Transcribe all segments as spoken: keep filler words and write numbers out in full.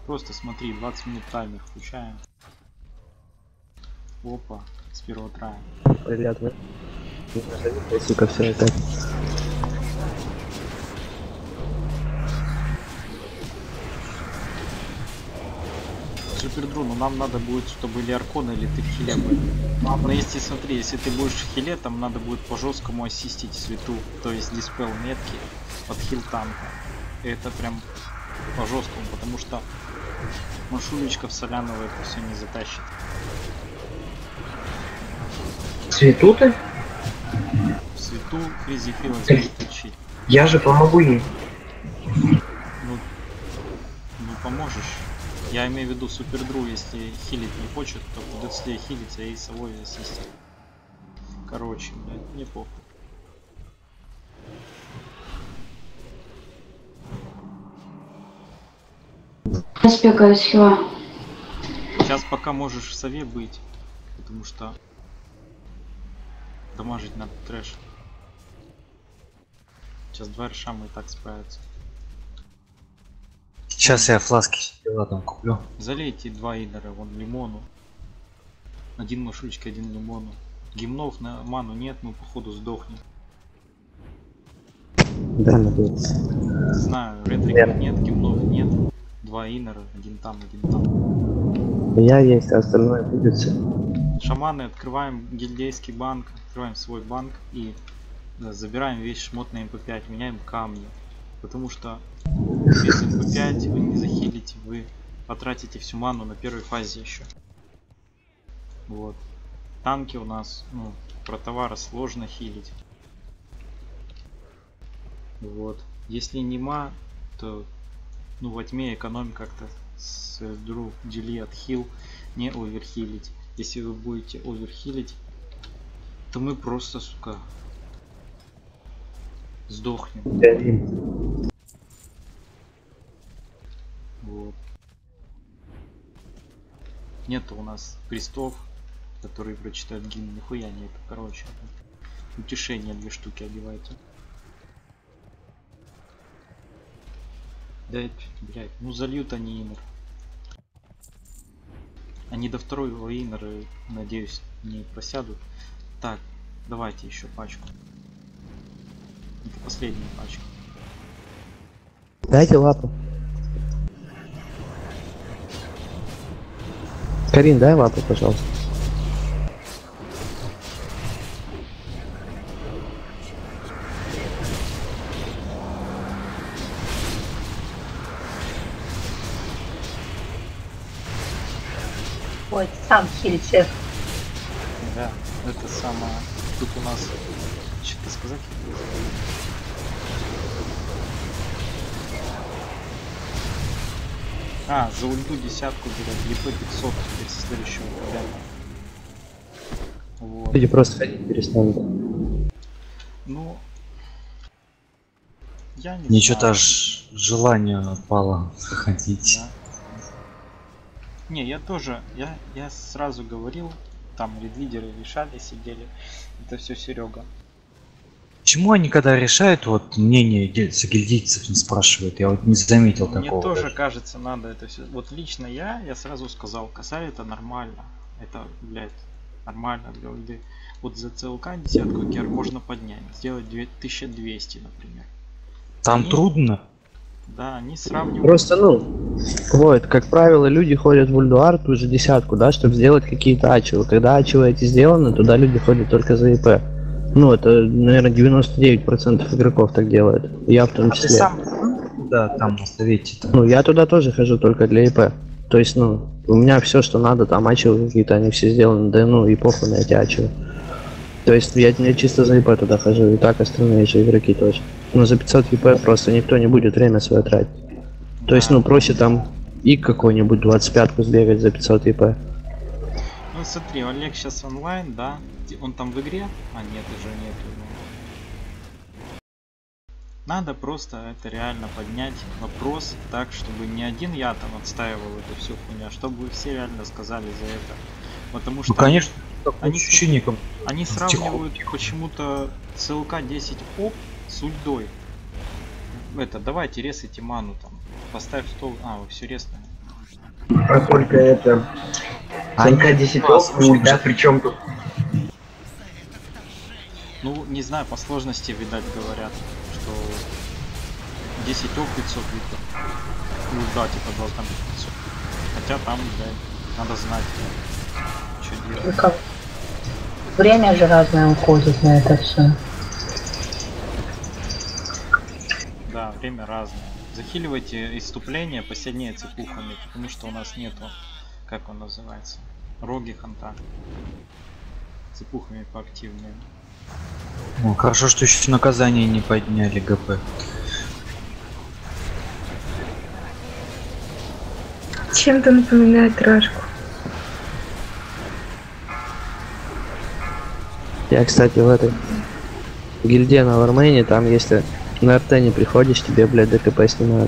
Просто смотри, двадцать минут таймер включаем. Опа, с первого трая. Привет, вы. Сука, все это. Супердру, ну нам надо будет, чтобы или Аркона, или ты в хиле были. Но если смотри, если ты будешь в хиле, там надо будет по жесткому ассистить свету, то есть диспел метки под хил танка. И это прям по жесткому, потому что Машулечка в Соляново это все не затащит. Свету ты? В свету Фризи Фила затащить. Я же помогу ей. Ну, ну поможешь. Я имею в виду Супердру, если хилить не хочет, то придется ей хилиться и совой ассистить. Короче, блядь, не похуй. Я спекаю с хила. Сейчас пока можешь в сове быть, потому что дамажить надо трэш. Сейчас два решама и так справятся. Сейчас я фласки сидела там куплю. Залейте два идера, вон лимону. Один Машулечка, один лимону. Гимнов на ману нет, мы походу сдохнем. Да, надо. Знаю, ретрика нет, гимнов нет. Два инера, один там, один там. Я есть, а остальное будет. Шаманы, открываем гильдейский банк, открываем свой банк и да, забираем весь шмот на эм пэ пять, меняем камни. Потому что без эм пэ пять вы не захилите, вы потратите всю ману на первой фазе еще. Вот. Танки у нас, ну, про товары сложно хилить. Вот. Если нема, то ну во тьме экономим как-то с друг дели от хил, не оверхилить. Если вы будете оверхилить, то мы просто, сука, сдохнем. Вот. Нет у нас крестов, которые прочитают гимн, нихуя нет. Короче, утешение две штуки одевайте. Да, блядь, ну зальют они инер. Они до второго инера, надеюсь, не просядут. Так, давайте еще пачку. Это последняя пачка. Дайте лапу. Карин, дай лапу, пожалуйста. Ой, сам хильчер. Да, это самое. Тут у нас что-то сказать. А, за ульту десятку берет, ЕП пятьсот теперь со следующего ребята. Вот. Люди просто ходить перестанут. Ну, я не Мне знаю. что-то аж желание отпало ходить. Да. Не, я тоже, я, я сразу говорил, там лидеры решали, сидели, это все Серега. Почему они когда решают, вот мнение гильдийцев не спрашивают? Я вот не заметил Мне такого. тоже даже. кажется, надо это все. Вот лично я, я сразу сказал, косарь это нормально, это, блядь, нормально для ульды. Вот за ЦЛК десятку гер можно поднять, сделать две тысячи двести, например. Там Они- трудно. Да, они сравнивают. Просто, ну, вот, как правило, люди ходят в ульдуар ту же десятку, да, чтобы сделать какие-то ачивы. Когда ачивы эти сделаны, туда люди ходят только за ИП. Ну, это, наверное, девяносто девять процентов игроков так делают. Я в том А ты числе. сам да, там на совете-то. Ну, я туда тоже хожу только для ИП. То есть, ну, у меня все, что надо, там ачивы какие-то, они все сделаны, да, ну, и похуй на эти ачивы. То есть, я, я чисто за ИП туда хожу, и так остальные же игроки тоже. Но за пятьсот ИП просто никто не будет время свое тратить. То есть, ну, проще там и какой-нибудь двадцать пятку сбегать за пятьсот ИП. Ну смотри, Олег сейчас онлайн, да? Он там в игре? А нет, уже нет его. Надо просто это реально поднять вопрос так, чтобы не один я там отстаивал эту всю хуйню, а чтобы вы все реально сказали за это. Потому что Ну конечно, они, ощущение, как они тихо, сравнивают тихо. почему-то ЦЛК десять оп с ульдой. Это, давайте ресайте ману там. Поставь стол. А, вы все реснули. А только это... Они СНК десять вас ок, ульта, уже- причем тут... Ну, не знаю, по сложности, видать, говорят, что десять ок пятьсот литров. Ульта, типа, должна быть пятьсот. Хотя там, блядь, надо знать, что Ну делать. как? Время же разное уходит на это все. Да, время разное. Захиливайте исступление посильнее цепухами, потому что у нас нету, как он называется, роги ханта. Цепухами поактивнее. Ну, хорошо, что еще наказание не подняли ГП. Чем-то напоминает рашку. Я, кстати, в этой гильдии на Вармейне, там если на РТ не приходишь, тебе, блядь, ДКП снимают.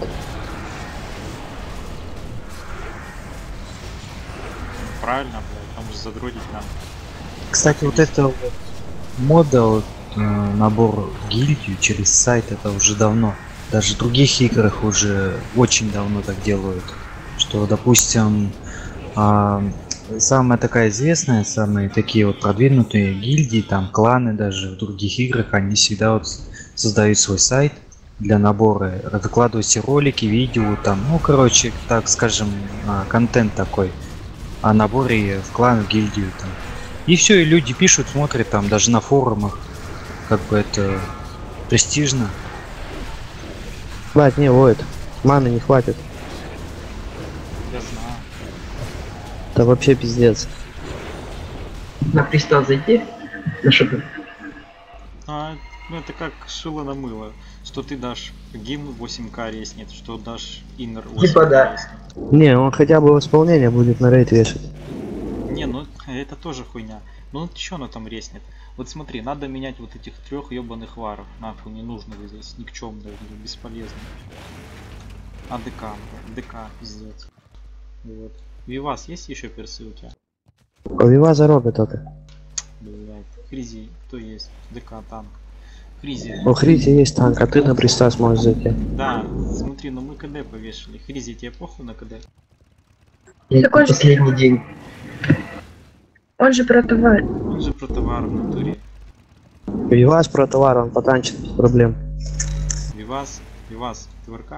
Правильно, блядь, там же задротить надо. Кстати, вот это вот мода, вот, э, набор в гильдию через сайт, это уже давно. Даже в других играх уже очень давно так делают. Что, допустим, а, самая такая известная, самые такие вот продвинутые гильдии, там кланы даже в других играх, они всегда вот создают свой сайт для набора, выкладывают все ролики, видео, там, ну, короче, так скажем, а, контент такой о наборе в клан, в гильдию там. И все, и люди пишут, смотрят там, даже на форумах, как бы это престижно. Хватит, не, Войд, маны не хватит. Я знаю. Это вообще пиздец. На пристав зайти? На что ты? А, ну это как шило на мыло. Что ты дашь гимн восемь ка резнет, что дашь иннер восемь ка Типа да. резнет. Не, он хотя бы в исполнение будет на рейд вешать. Не, ну это тоже хуйня. Ну что оно там резнет? Вот смотри, надо менять вот этих трех ебаных варов. Нахуй не нужно здесь, никчемные, бесполезно. АДК, ДК, пиздец. Вот. Вивас есть еще персы у тебя? Повива за рога только. Блять. Хризи, кто есть? ДК, танк. Хризи. У Хризи есть танк, а ты на приста сможешь зайти. Да, смотри, ну мы КД повешали. Хризи, тебе похуй на КД? Я Такой же- последний день. Он же про товар. Он же про товар в натуре. Вивас про товар, он потанчит без проблем. Вивас, Вивас, ты в РК?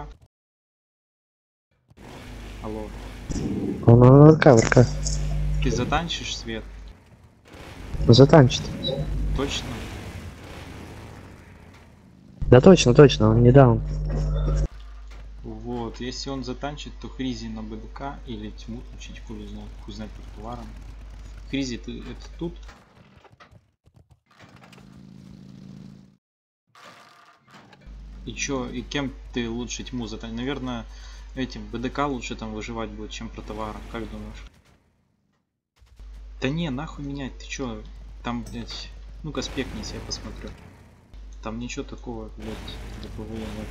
Алло. Он на РК, в РК. Ты затанчишь свет? Затанчит. Точно? Да точно, точно, он не даун. Вот, если он затанчит, то Хризи на БДК или тьму учить, хуй знает, хуй знает про товаром. Хризи, ты это тут? И чё, и кем ты лучше тьму затанчить? Наверное, этим БДК лучше там выживать будет, чем про товаром, как думаешь? Да не, нахуй менять, ты чё? Там, блять, ну-ка спекнись, я посмотрю. Там ничего такого, блять, для ПВЕ нет.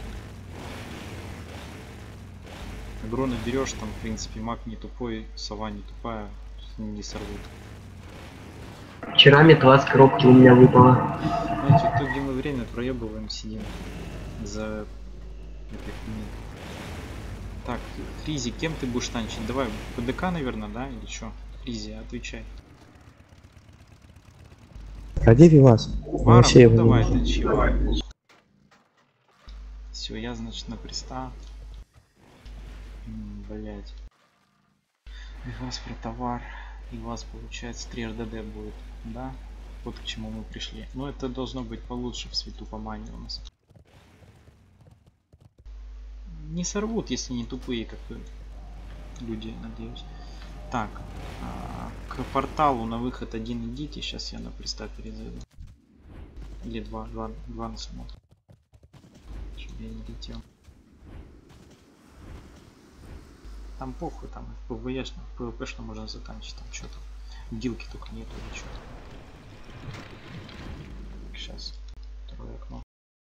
Агро наберешь, там, в принципе, маг не тупой, сова не тупая, не сорвут. Вчера метла с коробки у меня выпала. Знаете, в итоге мы время проебываем, сидим за этой хуйней. Так, Хризи, кем ты будешь танчить? Давай, ПДК, наверное, да? Или что? Хризи, отвечай. Ходи Вивас. Варом, Вообще ну его давай, не- ты чего? Все, я, значит, на приста. Блять. И вас про товар. И у вас получается три эр дэ дэ будет. Да? Вот к чему мы пришли. Но это должно быть получше в свету по мане у нас. Не сорвут, если не тупые, как вы, люди, надеюсь. Так, а, к порталу на выход один идите. Сейчас я на приста перезайду. Или два, два, два на самом. Чтобы я не летел. Там похуй, там в ПВЕшно, в ПВПшно можно заканчивать, там что-то. Гилки только нету или что-то. Сейчас. Второе окно.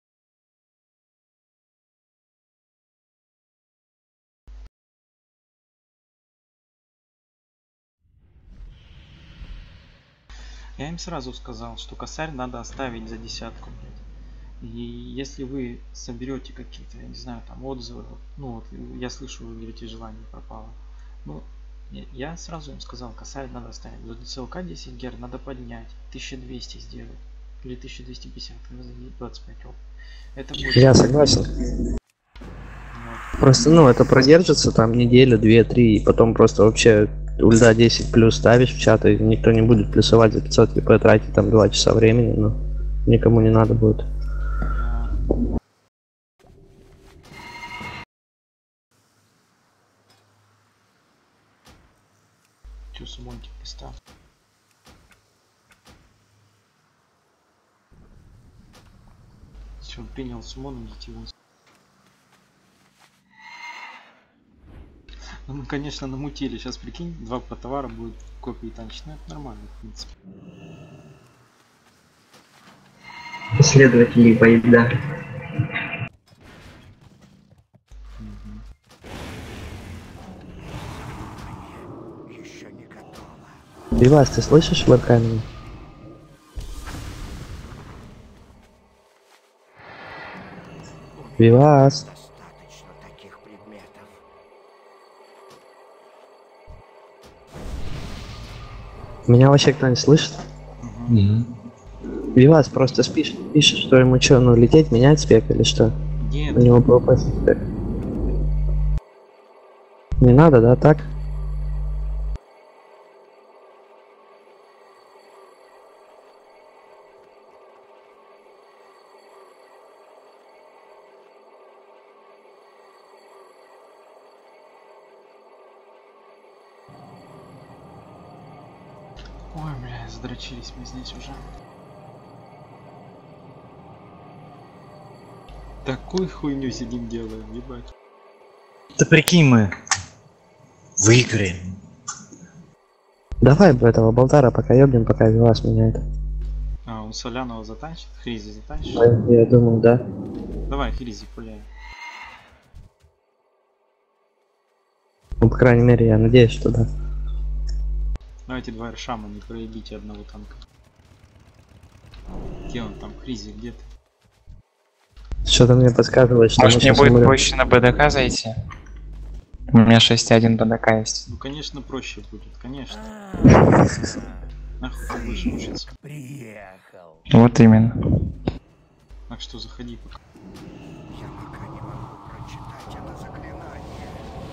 Я им сразу сказал, что косарь надо оставить за десятку, блядь. И если вы соберете какие-то, я не знаю, там отзывы, ну вот я слышу, вы говорите, желание пропало. Ну, я, я сразу им сказал, косарь надо ставить. За ди си эл ка десять герц надо поднять. тысяча двести сделать. Или тысяча двести пятьдесят. двадцать пять оп. Это будет... Я согласен. Вот. Просто, ну, это продержится там неделю, две, три, и потом просто вообще ульда десять плюс ставишь в чат, и никто не будет плюсовать за пятьсот КП, тратить там два часа времени, но никому не надо будет. Чё, сумонки поставь. Все, принял сумон, идите его. Ну, мы, конечно, намутили. Сейчас, прикинь, два протовара будут копии танчить. Ну, это нормально, в принципе. Последователи поеда. Вивас, ты слышишь веб-камеру? Вивас. Меня вообще кто-нибудь слышит? Угу. Вивас просто спишет, пишет, что ему что, ну лететь, менять спек или что? Нет. У него пропасть спек. Не надо, да, так? Ой, бля, задрочились мы здесь уже. Такую хуйню сидим делаем, ебать. Да прикинь, мы выиграем. Давай бы этого болтара пока ёбнем, пока Вивас меняет. А, он Солянова затанчит? Хризи затанчит? Я думаю, да. Давай, Хризи, пуляй. Ну, по крайней мере, я надеюсь, что да. Давайте два Эршама, не проебите одного танка. Где он там, Хризи, где ты? Что-то мне подсказывает, что Может мы мне сейчас будет умрем. проще на БДК зайти? У меня шесть один БДК есть. Ну, конечно, проще будет, конечно. Нахуй ты будешь мучиться. Приехал. Вот именно. Так что заходи пока. Я пока не могу прочитать это заклинание.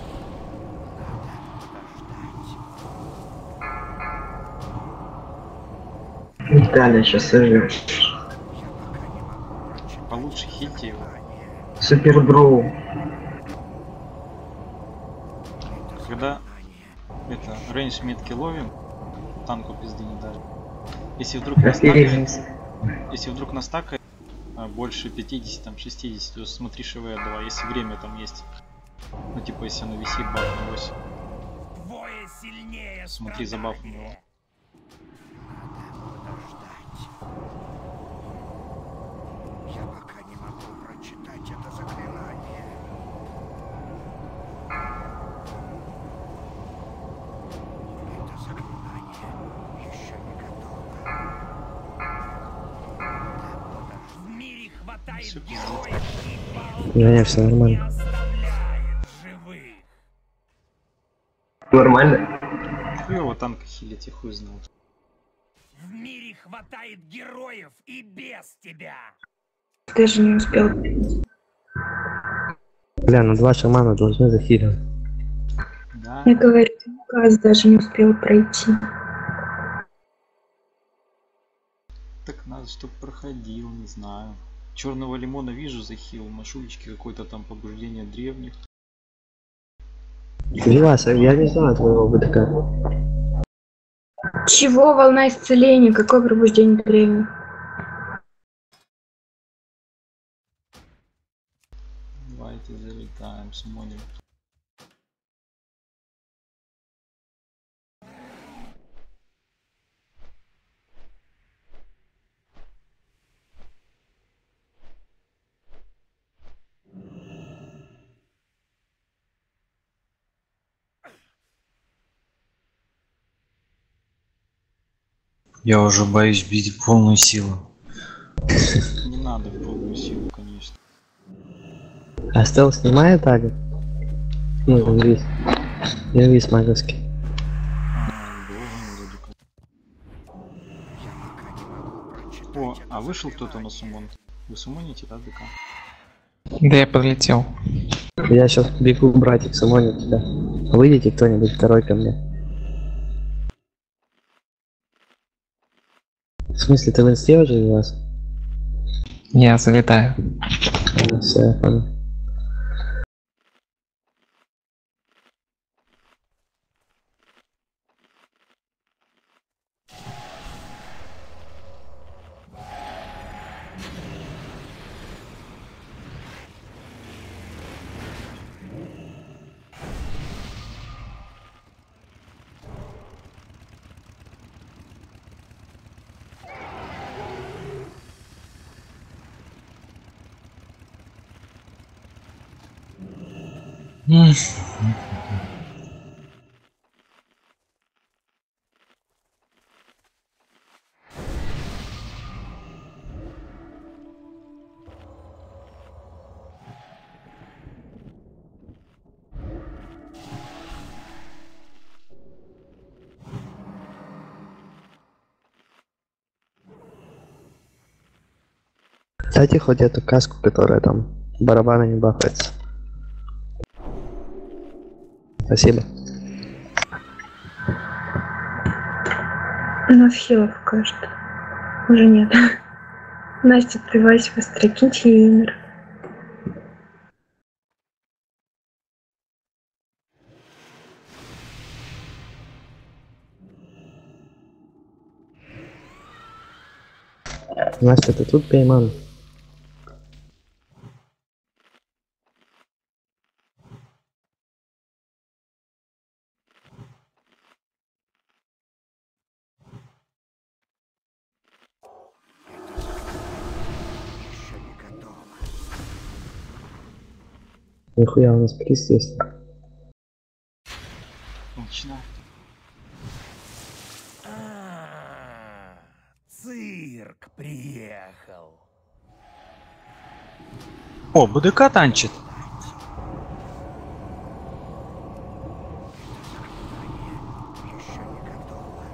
Надо подождать. Виталий сейчас сожжет. Я пока не могу прочитать Получше хильте его. заклинание. Супер дроу. Когда это рейндж метки ловим, танку пизды не дали. Если вдруг нас стакает, если вдруг нас стакает а, больше пятидесяти, там шестидесяти, то смотри ШВ давай, если время там есть. Ну типа если оно висит баф на восемь. Двое сильнее. Смотри за бафом его. Я пока не могу прочитать это заклинание. Это заклинание еще не готово. В мире хватает Всё пиздец. героев, и паук Не, не, все не нормально. оставляет живых. Нормально? Хуёво танка хилить, я хуй знал. В мире хватает героев и без тебя. Даже не успел. Бля, ну два шамана должны захилить. Да. Я говорю, указ даже не успел пройти. Так надо, чтоб проходил, не знаю. Черного лимона вижу захил, на шулечке какое-то там побуждение древних. Вивас, я не знаю твоего БДК. Чего волна исцеления? Какое пробуждение древних? Давайте залетаем, смотрим. Я уже боюсь бить в полную силу. Не надо в полную силу, конечно. А стел снимает так? Ну, здесь. Я вис маговский. А, долго не задукал. О, а вышел кто-то на суммон? Вы суммоните, да, ДК? Да я подлетел. Я сейчас бегу, братик, самонит тебя. Выйдите кто-нибудь второй ко мне. В смысле, ты в инсте уже у вас? Я залетаю. Все, я понял. Дайте хоть эту каску, которая там барабаны не бахается. Спасибо. У нас хилов пока что. Уже нет. Настя, привайся быстрее, киньте ей умер. Настя, ты тут пейман? Еще не готово. Нихуя у нас приз есть. Начинай. А, цирк приехал. О, БДК танчит. Еще не готово.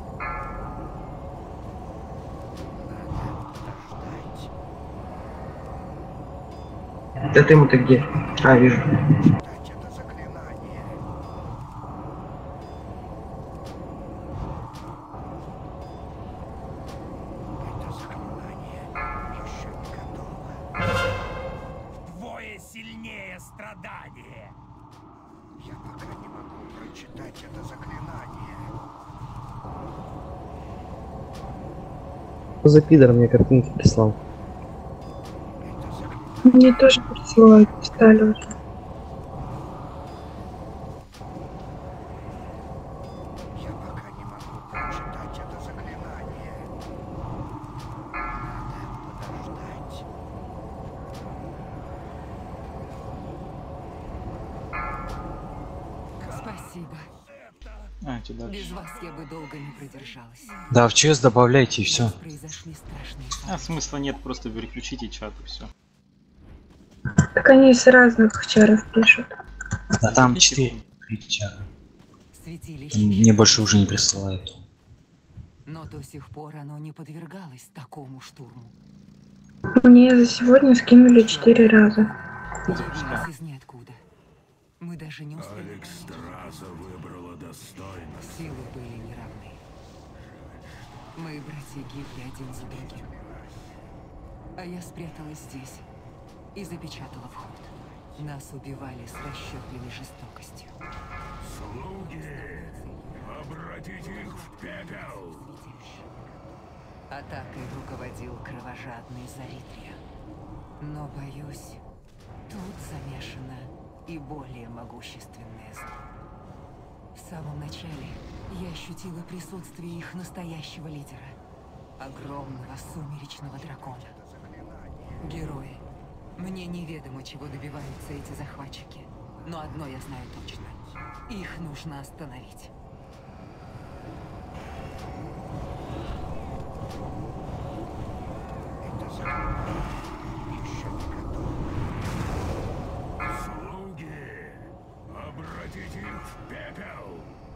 Надо подождать. Да ты ему-то где? А, вижу. Дать это заклинание. Это заклинание еще не готово. Вдвое сильнее страдания. Я пока не могу прочитать это заклинание. Что за пидор мне картинки прислал? Это заклинание. Мне тоже присылают, стали уже. Я пока не могу прочитать это заклинание. Надо подождать. Спасибо. А, тебе дальше. Без вас я бы долго не продержалась. Да, в ЧС добавляйте и все. Произошли страшные А события. смысла нет, просто переключите чат и все. Так они с разных чаров пишут. А там четыре чара. Святилище. Мне больше уже не присылают. Но до сих пор оно не подвергалось такому штурму. Мне за сегодня скинули четыре раза. Явились из ниоткуда. Мы даже не успели. Алекстраза выбрала достойно. Силы были неравны. Мои братья гибли один за другим. А я спряталась здесь и запечатала вход. Нас убивали с расчетливой жестокостью. Слуги, обратите их в пепел. Атакой руководил кровожадный Заритрия. Но, боюсь, тут замешано и более могущественное зло. В самом начале я ощутила присутствие их настоящего лидера. Огромного сумеречного дракона. Герои. Мне неведомо, чего добиваются эти захватчики. Но одно я знаю точно. Их нужно остановить. Это заклинание еще не готово. Слуги, обратите их в Пепел!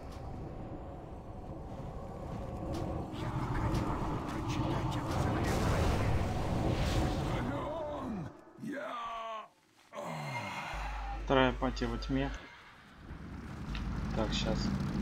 Я пока не могу прочитать это заклинание. Ален! Я... Вторая апатия во тьме. Так, сейчас.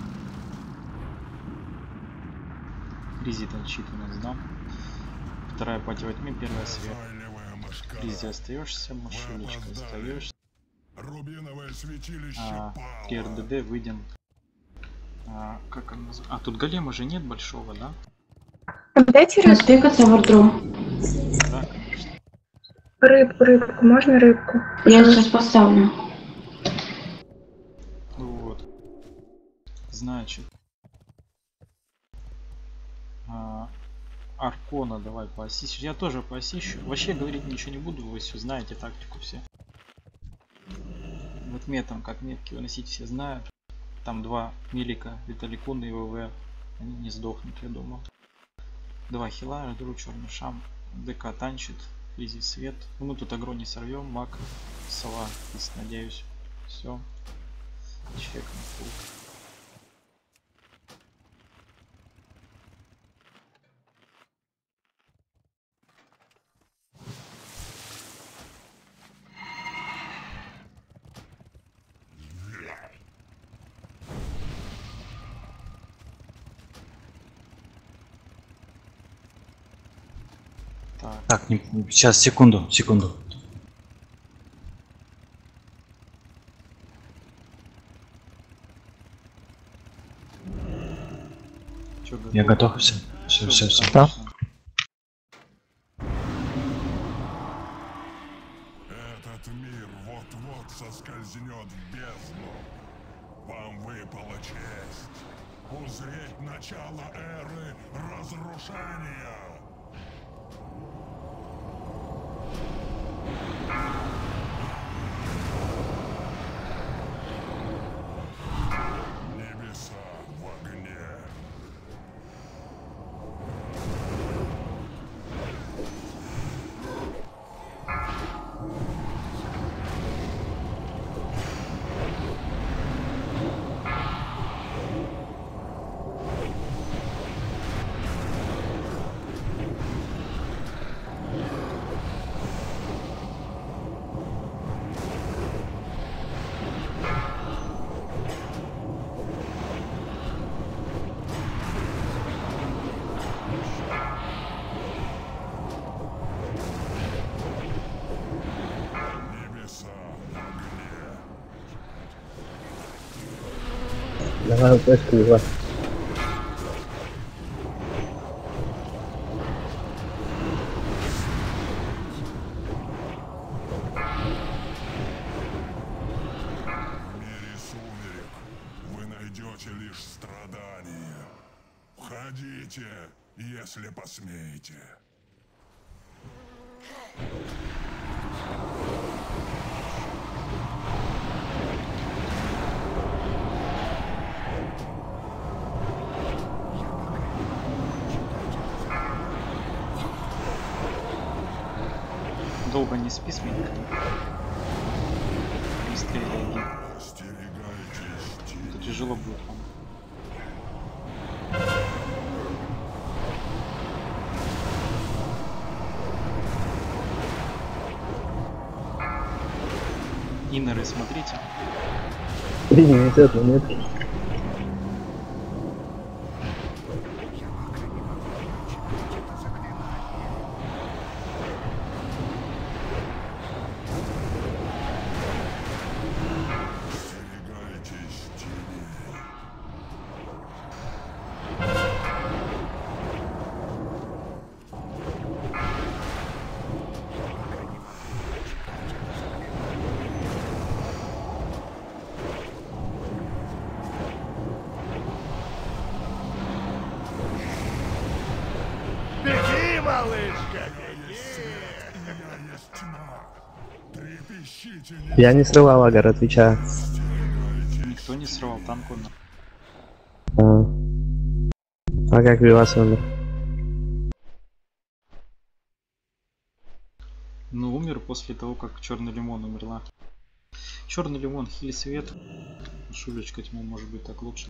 Кризи отчитанность, да? Вторая апатия во тьме, первая свет. Кризи остаешься, машиночка остаешься. Рубиновое святилище А, пало. при эр дэ дэ выйдем. А, как он называется? А, тут голема же нет большого, да? Дайте рыбку. Распекаться вардру. Да, конечно. Рыбку, рыбку. Можно рыбку? Я сейчас поставлю. Ну вот. Значит. А, Аркона давай поосищу. Я тоже поосищу. Вообще говорить ничего не буду, вы все знаете тактику все. Вот метом, как метки выносить, все знают. Там два милика, Виталикун и ВВ. Они не сдохнут, я думал. Два хила, Радру, черный шам. ДК танчит, Фризи свет. Ну, мы тут агро не сорвем, маг, сова, надеюсь. Все. Чек на фул. Так, Так, не, сейчас, секунду, секунду. чё, Я готов, все, все, все, все. Да. Этот мир вот-вот соскользнет в бездну. Вам выпала честь узреть начало эры разрушения. Небеса в огне. Небеса в огне. Давай упасть его. В мире сумерек вы найдете лишь страдания. Входите, если посмеете. долго не спи, Сменька. Быстрее реагируй. Остерегайтесь, Это тяжело будет вам. Иннеры, смотрите. Иммунитет, нет. остерегайтесь теней. Беги, малышка, Я есть тьма. Трепещите, не Я не срывал агар, отвечаю. Никто не срывал танк он. А, а как Вивас умер? Ну, умер после того, как черный лимон умерла. Черный лимон, хили свет. Шулечка тьму, может быть так лучше.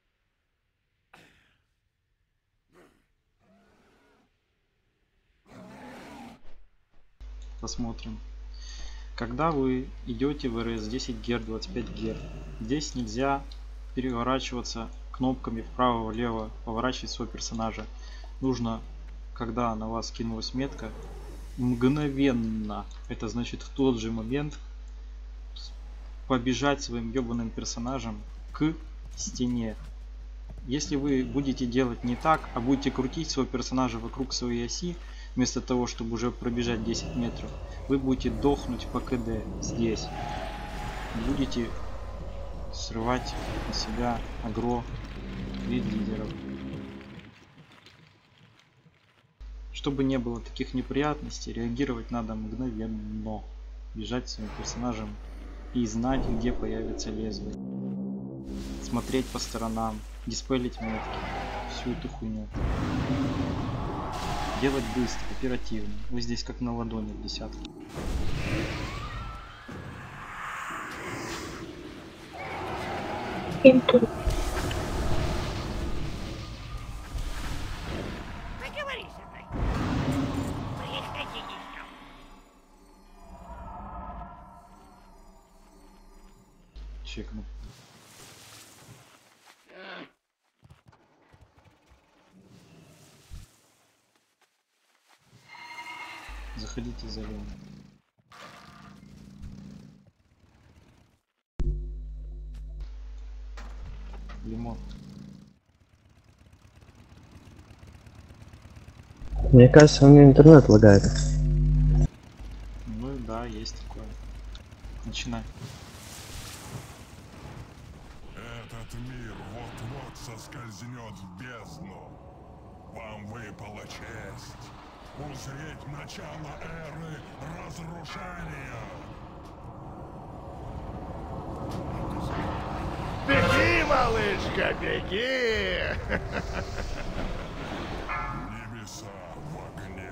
Посмотрим. Когда вы идете в РС десять герц, двадцать пять герц, здесь нельзя переворачиваться кнопками вправо-влево, поворачивать своего персонажа. Нужно, когда на вас кинулась метка, мгновенно, это значит в тот же момент, побежать своим ебаным персонажем к стене. Если вы будете делать не так, а будете крутить своего персонажа вокруг своей оси, вместо того, чтобы уже пробежать десять метров, вы будете дохнуть по КД здесь. Будете срывать на себя агро лидеров. Чтобы не было таких неприятностей, реагировать надо мгновенно. Бежать своим персонажем и знать, где появится лезвие. Смотреть по сторонам, диспелить метки, всю эту хуйню. Делать быстро, оперативно. Вы здесь как на ладони в десятке. Договорись со мной. Приходи еще. Чекну. Заходите за лимон. Лимон. Мне кажется, у меня интернет лагает. Ну да, есть такое. Начинай. Этот мир вот-вот соскользнет в бездну. Вам выпала честь узреть начало эры разрушения. Беги, малышка, беги! Небеса в огне.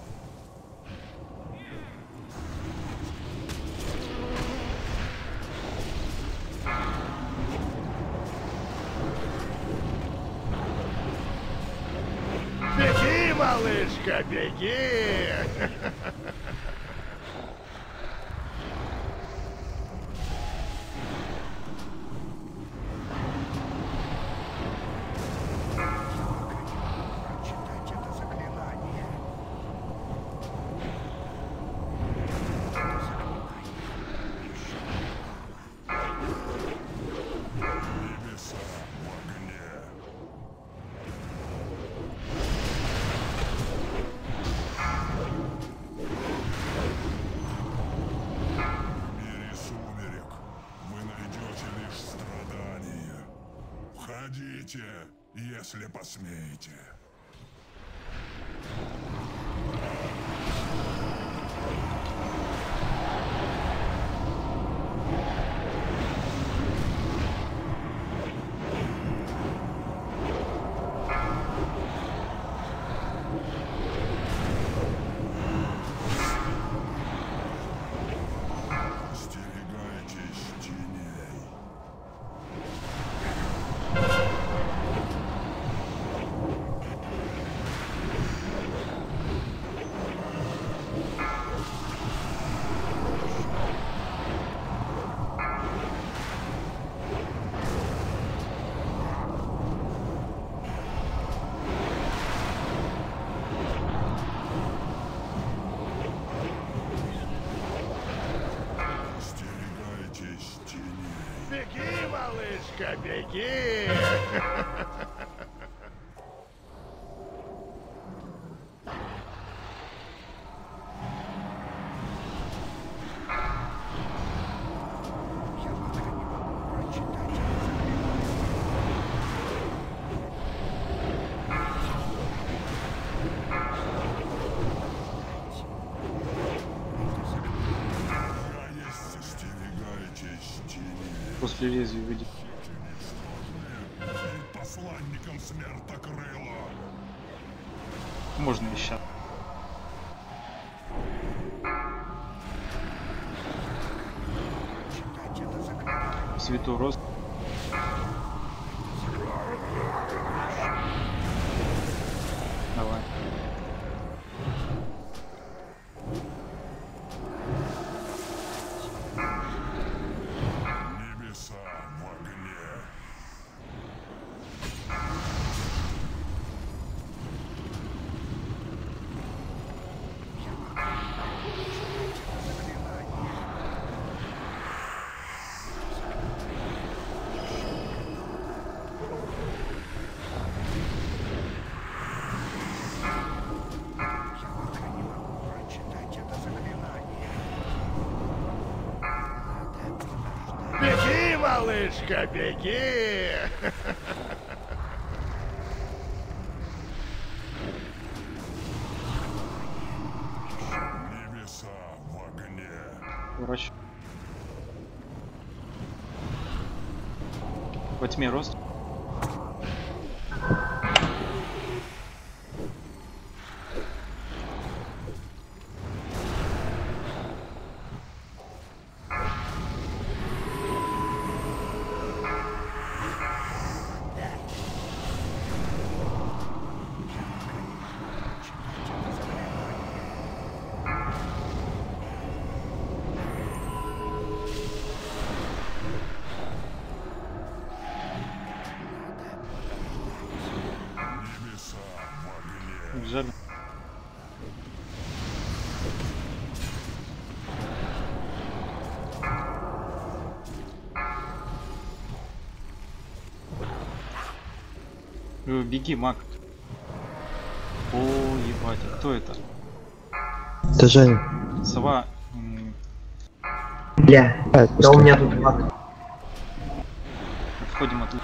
Беги, малышка, беги! Прочитать это заклинание. Это заклинание еще Небеса в огне. В мире сумерек вы найдете лишь страдания. Входите, если посмеете. Остерегайтесь теней. Остерегайтесь теней. Беги, малышка, беги! Я пока не могу прочитать это Я есть остерегайтесь теней. После лезвия выйдет. Перед посланником смертокрыла. Можно еще. Читать Святой рост. Давай. Небеса в огне. Беги, малышка, беги! Небеса в огне. Вращ. Во тьме рост. Небеса в огне. Жаль. Э, Беги, маг. О, ебать, а кто это? Это Женя. Сова. м, Бля, А, да у меня тут два. Отходим от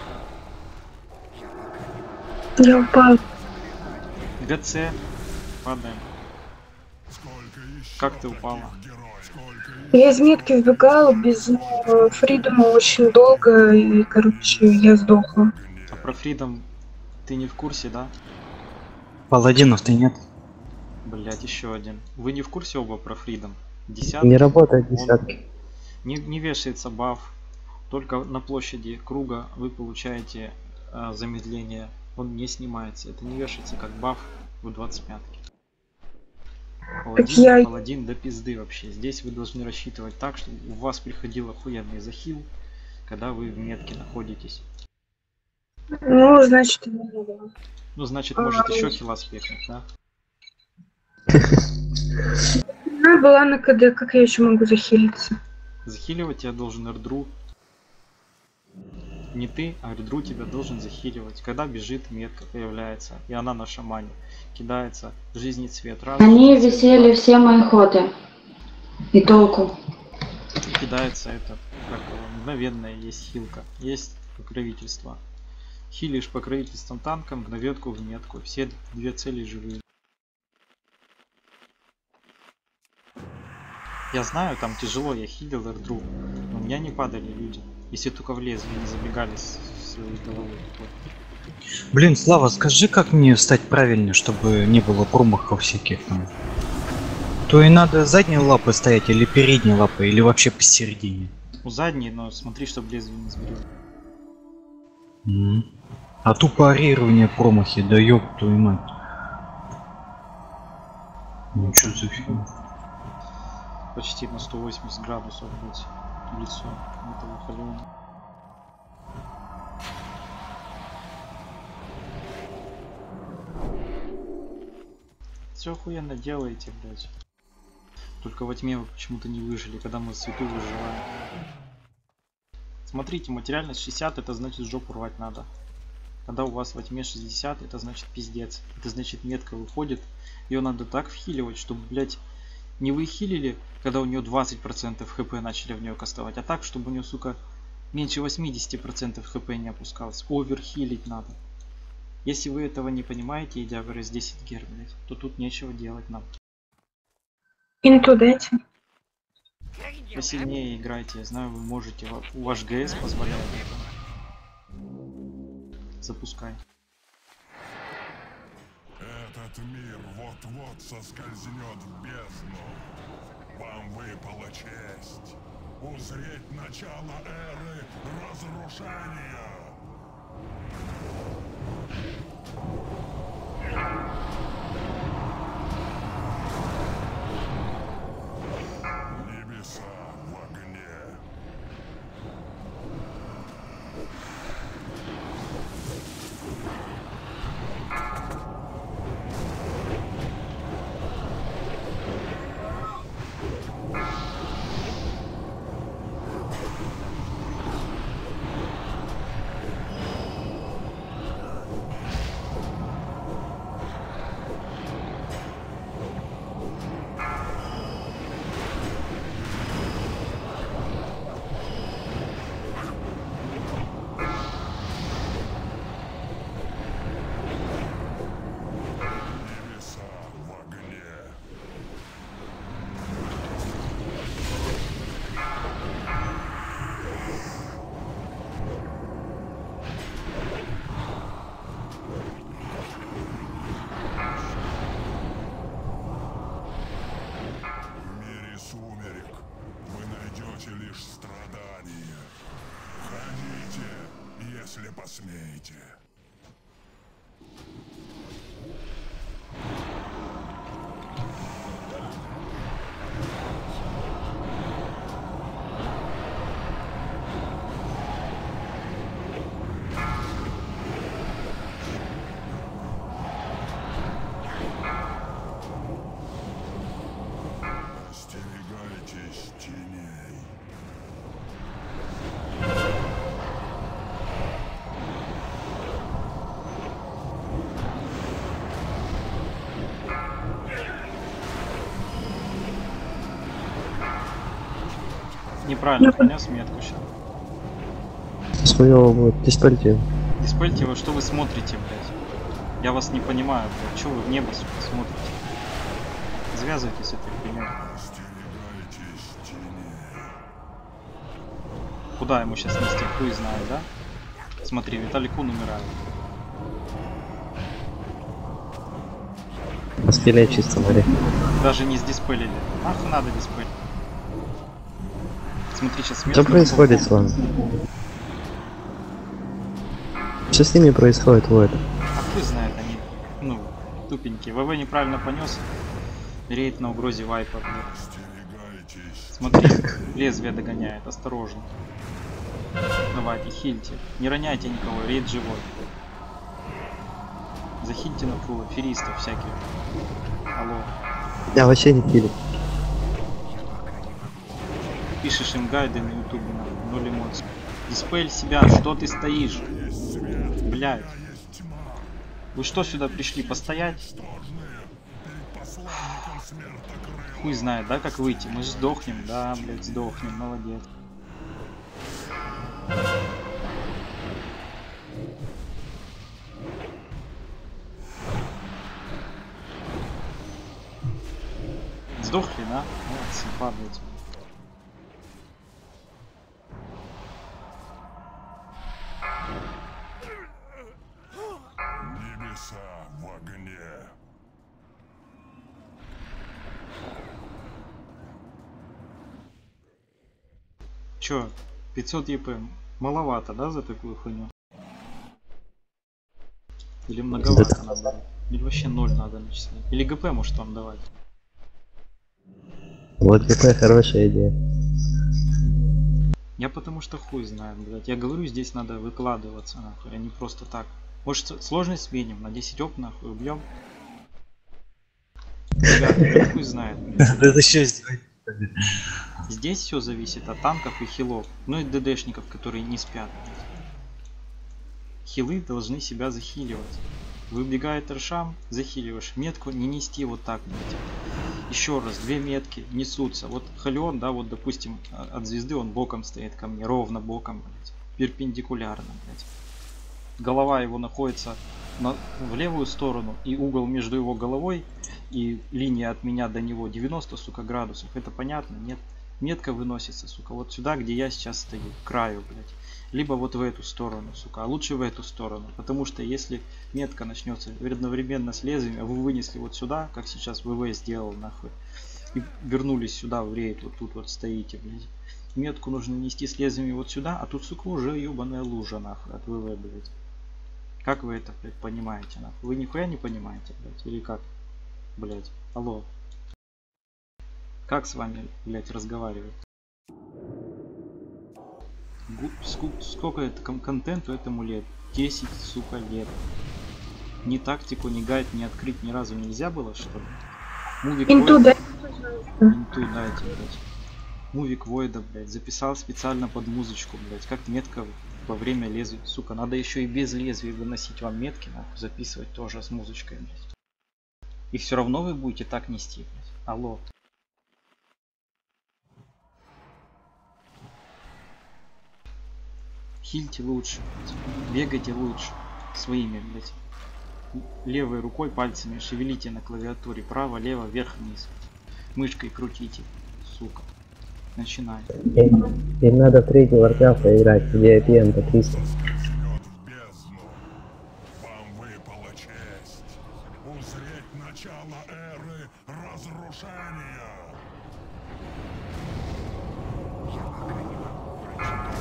Я упал. ГЦ. Падаем. Сколько еще Как ты таких упала? героев? Сколько Я из метки сбегала без э, Фридома очень долго, и, короче, я сдохла. А про Фридом ты не в курсе, да? Паладинов ты нет? Блять, еще один. Вы не в курсе оба про Фридом? Десятки. Не работает он десятки. Не, не вешается баф. Только на площади круга вы получаете э, замедление. Он не снимается. Это не вешается как баф в двадцать пятке. Паладин, я- паладин до пизды вообще. Здесь вы должны рассчитывать так, чтобы у вас приходил охуенный захил, когда вы в метке находитесь. Ну, значит, не было. Ну, значит, может еще хила спекнуть, да? Она была на КД, как я еще могу захилиться? Захиливать тебя должен Эрдру. Не ты, а Эрдру тебя должен захиливать. Когда бежит, метка появляется, и она на шамане. Кидается жизни цвет. Раз, Они жизни цвет, висели два. все мои ходы. И толку. Кидается это, как его, мгновенная есть хилка. Есть покровительство. Хилишь покровительством танка, мгновенку в метку. Все две цели живые. Я знаю, там тяжело, я хилил Эрдру, но у меня не падали люди. Если только в лезвие не забегали с своей головы. Блин, Слава, скажи, как мне стать правильно, чтобы не было промахов всяких там. То и надо задней лапы стоять, или передней лапы, или вообще посередине. У задней, но смотри, чтобы лезвие не сберет. М. А тупо парирование промахи, да ёб твою мать. Ну чё за фигня? Почти на сто восемьдесят градусов быть лицо этого халена. Все охуенно делаете, блядь. Только во тьме вы почему-то не выжили, когда мы свету выживаем. Смотрите, материальность шестьдесят, это значит жопу рвать надо. Когда у вас во тьме шестьдесят, это значит пиздец. Это значит метка выходит, ее надо так вхиливать, чтобы, блядь, не вы хилили, когда у нее двадцать процентов хп начали в нее кастовать, а так, чтобы у нее, сука, меньше восьмидесяти процентов хп не опускалось. Оверхилить надо. Если вы этого не понимаете, идя в эр эс десять гер, блядь, то тут нечего делать нам. Инту дайте. Посильнее играйте, я знаю, вы можете, у ваш ГС позволяет это. Запускай. Этот мир вот-вот соскользнет в бездну. Вам выпала честь. узреть начало эры разрушения. Небеса в огне. Лишь страдания. Ходите, если посмеете. Остерегайтесь теней. Неправильно понес метку сейчас. Своего вот, диспельте. Диспельте вы, что вы смотрите, блядь? Я вас не понимаю, блядь. Чего вы в небо, сука, смотрите? Завязывайтесь с этой хуйней. Куда ему сейчас нести? Хуй знает, да? Смотри, Виталий Кун умирает. Стреляй чисто, смотри. Даже не сдиспелили. Нахуй надо диспелить. Смотри, сейчас Что происходит с вами? Что с ними происходит, вот? А кто знает, они, ну, тупенькие. ВВ неправильно понес. Рейд на угрозе вайпа. Смотри, лезвие догоняет, осторожно. Давайте, хильте. Не роняйте никого, рейд живой. Захильте на фул, аферистов всяких. Алло. Я вообще не хилю. Пишешь им гайды на ютубе, ноль эмоций. Диспель себя, что ты стоишь? Блядь. Вы что сюда пришли, постоять? Хуй знает, да, как выйти? Мы же сдохнем, да, блядь, сдохнем, молодец. Сдохли, да? Молодцы, падайте. Небеса в огне. Чё, пятьсот ЕП маловато, да, за такую хуйню? Или многовато надо? Или вообще ноль надо начислять? Или ГП может вам давать? Вот ГП хорошая идея. Я потому что хуй знаю, блядь. Я говорю, здесь надо выкладываться, нахуй, а не просто так. Может, сложность сменим, на десять оп, нахуй, убьем. Ребята, хуй знает. Это шесть. Здесь все зависит от танков и хилов. Ну и ДДшников, которые не спят. Хилы должны себя захиливать. Выбегает Ршам, захиливаешь. Метку не нести вот так, блядь. Еще раз, две метки несутся. Вот Халион, да, вот допустим, от звезды он боком стоит ко мне, ровно боком, блядь. Перпендикулярно, блядь. Голова его находится на, в левую сторону, и угол между его головой и линия от меня до него девяносто, сука, градусов. Это понятно? Нет. Метка выносится, сука, вот сюда, где я сейчас стою, к краю, блядь. Либо вот в эту сторону, сука, а лучше в эту сторону. Потому что если метка начнется одновременно с лезвием, а вы вынесли вот сюда, как сейчас ВВ сделал, нахуй, и вернулись сюда в рейд, вот тут вот стоите, блядь. метку нужно нести с лезвиями вот сюда, а тут, сука, уже ебаная лужа, нахуй, от ВВ, блядь. Как вы это, блядь, понимаете, нахуй? Вы нихуя не понимаете, блядь, или как? Блядь, алло. Как с вами, блядь, разговаривать? Сколько, сколько это контенту этому лет? десять, сука, лет. Ни тактику, ни гайд, ни открыть ни разу нельзя было, что ли? Мувик Инту, Войда... да? Инту дайте, блядь. Мувик Войда, блядь, записал специально под музычку, блядь. Как метка во время лезвия. Сука, надо еще и без лезвия выносить вам метки, нахуй, записывать тоже с музычкой, блядь. И все равно вы будете так нести, блядь. Алло. Хильте лучше, блядь. Бегайте лучше. Своими, блядь. Левой рукой пальцами шевелите на клавиатуре. Право, лево, вверх, вниз. Мышкой крутите. Сука. Начинай. Им, им надо в третий варкрафт играть, где эй пи эм по триста. Вам выпала честь узреть начало эры разрушения. Я пока не могу прочитать.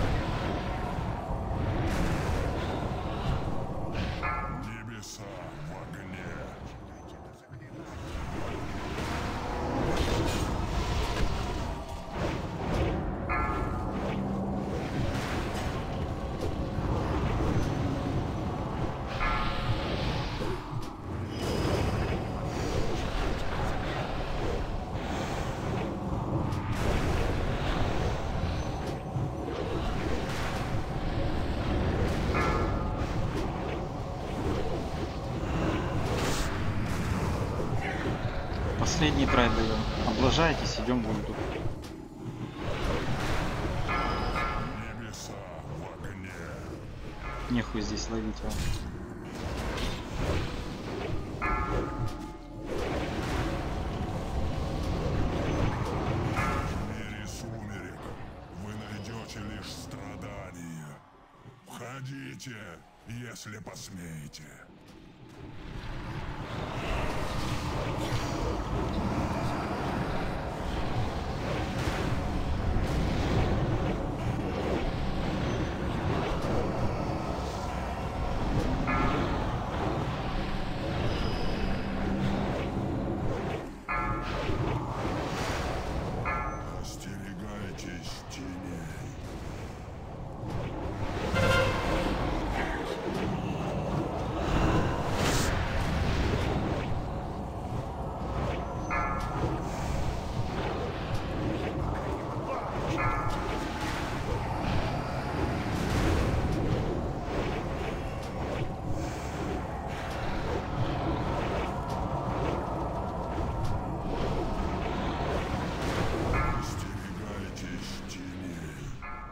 Небеса в огне. Последний трай даем. Облажайтесь, идем в ульту. Небеса в огне. Нехуй здесь ловить вам. В мире сумерек вы найдете лишь страдания. Входите, если посмеете. Остерегайтесь теней. Остерегайтесь теней.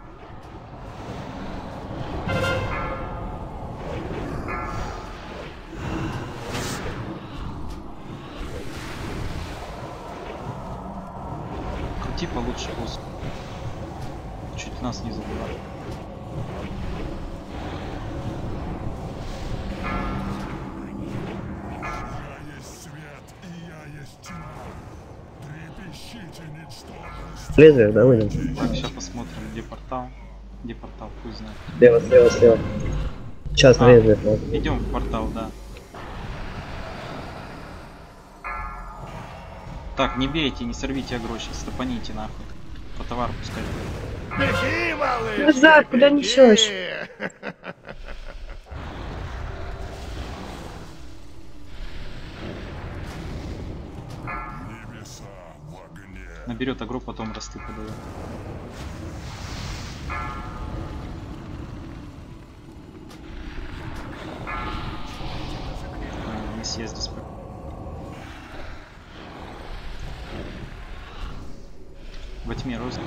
Крути получше, босс. Чуть нас не забывай. Я есть свет, и я есть тьма. Трепещите, ничтожность. Лезвие, да, выйдем? Так, сейчас посмотрим, где портал. Где портал, пусть знает. Слева, слева, слева. Сейчас А, на лезвие. вот. идем в портал, да. Так, не бейте, не сорвите агрочи, стопаните нахуй. По товару пускай. Беги, малыш! Назад, куда беги! несешь? Небеса в огне. Наберет агро, потом расты подает. А, на съезде спрыг. Во тьме розы.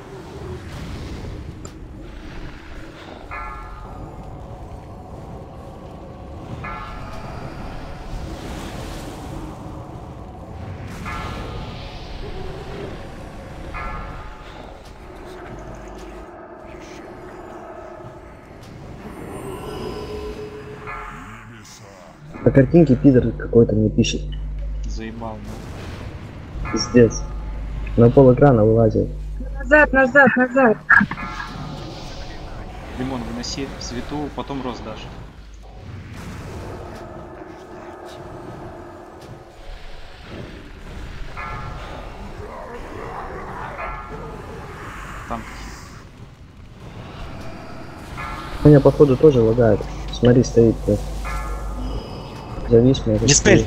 По картинке пидор какой-то мне пишет. Заебал, ну. Пиздец. На пол экрана вылазит. назад, назад, назад. Лимон, выноси свету, потом рост дашь. Там Меня походу тоже лагает. Смотри, стоит. Да. Завис, может. Диспель!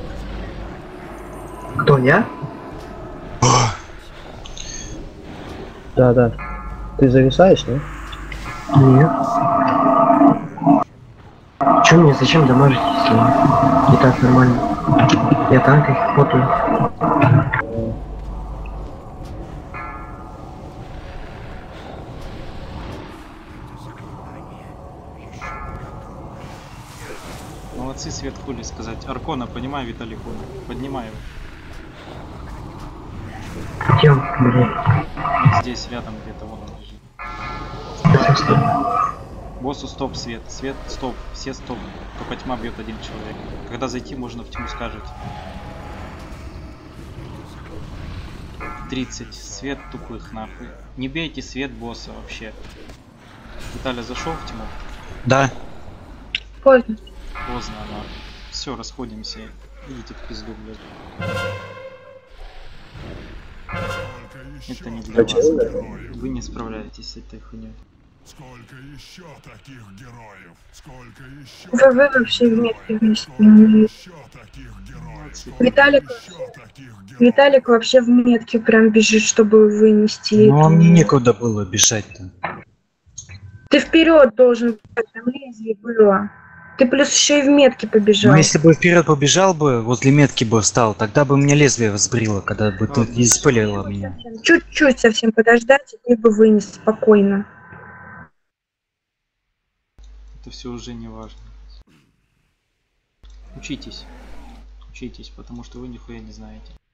Кто, я? Да, да. Ты зависаешь, не? Нет. Чё мне, зачем дамажить, если и так нормально? Я танк их потую. молодцы, свет хули сказать. Аркона, понимай, Виталий Хуна. Поднимай его. Где он, блядь? Вот здесь, рядом где-то, вон он лежит. Боссу стоп, свет. Свет, стоп. Все стоп. Только тьма бьет один человек. Когда зайти, можно в тьму, скажете. тридцать. Свет тупых, нахуй. Не бейте свет босса вообще. Виталий зашел в тьму? Да. Поздно. Поздно, нахуй. Все, расходимся. Идите в пизду, блядь. Это не для вас. Вы не справляетесь с этой хуйней. Сколько еще таких героев? Сколько еще? Вы, вы вообще вместе вместе не умеете. Еще таких героев? Виталик, Виталик вообще в метке прям бежит, чтобы вынести. Ну, а эту- мне некуда было бежать-то. Ты вперед должен, там лезвие было. Ты плюс еще и в метке побежал. Ну, если бы вперед побежал бы, возле метки бы встал, тогда бы мне лезвие взбрило, когда бы ты не спалила меня. Чуть-чуть совсем подождать, и ты бы вынес спокойно. Это все уже не важно. Учитесь. Учитесь, потому что вы нихуя не знаете.